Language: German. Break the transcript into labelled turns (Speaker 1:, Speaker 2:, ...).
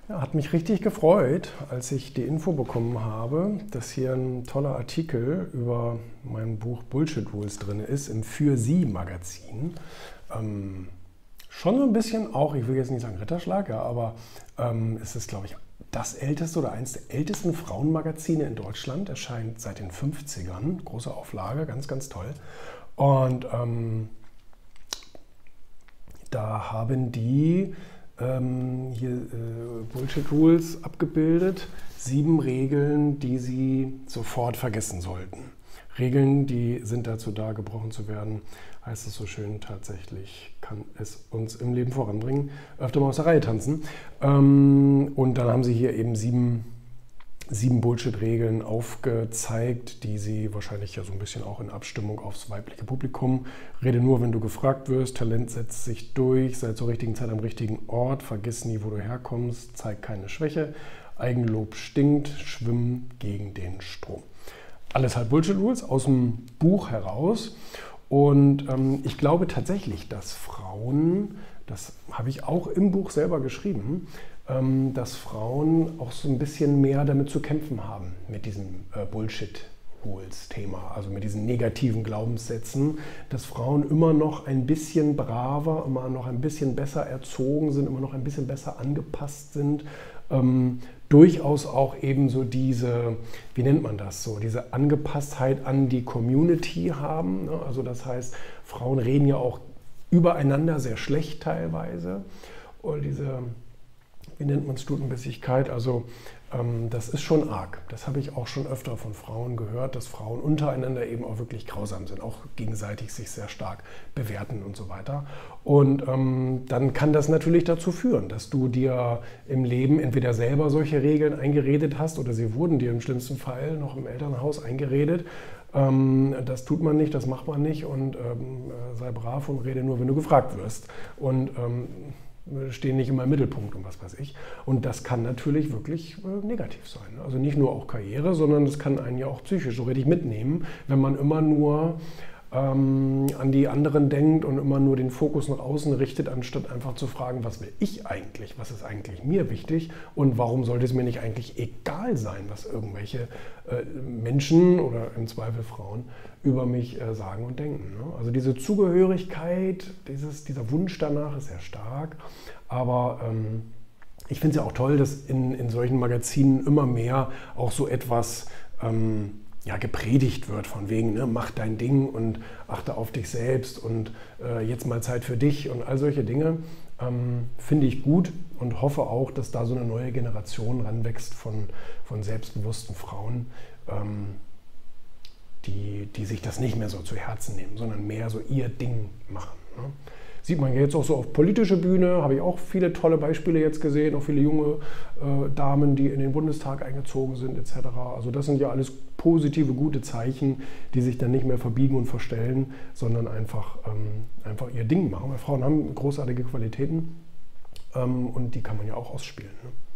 Speaker 1: Ja, hat mich richtig gefreut, als ich die Info bekommen habe, dass hier ein toller Artikel über mein Buch Bullshit Rules drin ist im Für Sie Magazin. Schon so ein bisschen auch, ich will jetzt nicht sagen Ritterschlag, ja, aber es ist, glaube ich, das älteste oder eines der ältesten Frauenmagazine in Deutschland. Erscheint seit den 50ern, große Auflage, ganz, ganz toll. Und da haben die hier Bullshit Rules abgebildet. 7 Regeln, die Sie sofort vergessen sollten. Regeln, die sind dazu da, gebrochen zu werden, heißt es so schön, tatsächlich kann es uns im Leben voranbringen. Öfter mal aus der Reihe tanzen. Und dann haben Sie hier eben 7 Bullshit-Regeln aufgezeigt, die Sie wahrscheinlich ja so ein bisschen auch in Abstimmung aufs weibliche Publikum. Rede nur, wenn du gefragt wirst, Talent setzt sich durch, sei zur richtigen Zeit am richtigen Ort, vergiss nie, wo du herkommst, zeig keine Schwäche, Eigenlob stinkt, schwimm gegen den Strom. Alles halt Bullshit-Rules aus dem Buch heraus. Und ich glaube tatsächlich, dass Frauen, das habe ich auch im Buch selber geschrieben, dass Frauen auch so ein bisschen mehr damit zu kämpfen haben, mit diesem Bullshit-Rules-Thema, also mit diesen negativen Glaubenssätzen, dass Frauen immer noch ein bisschen braver, immer noch ein bisschen besser erzogen sind, immer noch ein bisschen besser angepasst sind, durchaus auch eben so diese, wie nennt man das so, diese Angepasstheit an die Community haben. Ne? Also das heißt, Frauen reden ja auch übereinander sehr schlecht teilweise. Und diese, wie nennt man es, Stutenbissigkeit, also das ist schon arg. Das habe ich auch schon öfter von Frauen gehört, dass Frauen untereinander eben auch wirklich grausam sind, auch gegenseitig sich sehr stark bewerten und so weiter. Und dann kann das natürlich dazu führen, dass du dir im Leben entweder selber solche Regeln eingeredet hast oder sie wurden dir im schlimmsten Fall noch im Elternhaus eingeredet. Das tut man nicht, das macht man nicht und sei brav und rede nur, wenn du gefragt wirst. Und stehen nicht immer im Mittelpunkt und was weiß ich. Und das kann natürlich wirklich negativ sein. Also nicht nur auch Karriere, sondern es kann einen ja auch psychisch so richtig mitnehmen, wenn man immer nur an die anderen denkt und immer nur den Fokus nach außen richtet, anstatt einfach zu fragen, was will ich eigentlich, was ist eigentlich mir wichtig und warum sollte es mir nicht eigentlich egal sein, was irgendwelche Menschen oder im Zweifel Frauen über mich sagen und denken. Ne? Also diese Zugehörigkeit, dieser Wunsch danach ist sehr stark, aber ich finde es ja auch toll, dass in solchen Magazinen immer mehr auch so etwas gepredigt wird von wegen, ne, mach dein Ding und achte auf dich selbst und jetzt mal Zeit für dich und all solche Dinge, finde ich gut und hoffe auch, dass da so eine neue Generation ranwächst von selbstbewussten Frauen, die sich das nicht mehr so zu Herzen nehmen, sondern mehr so ihr Ding machen. Ne? Sieht man jetzt auch so auf politische Bühne, habe ich auch viele tolle Beispiele jetzt gesehen, auch viele junge Damen, die in den Bundestag eingezogen sind etc. Also das sind ja alles positive, gute Zeichen, die sich dann nicht mehr verbiegen und verstellen, sondern einfach ihr Ding machen. Weil Frauen haben großartige Qualitäten und die kann man ja auch ausspielen. Ne?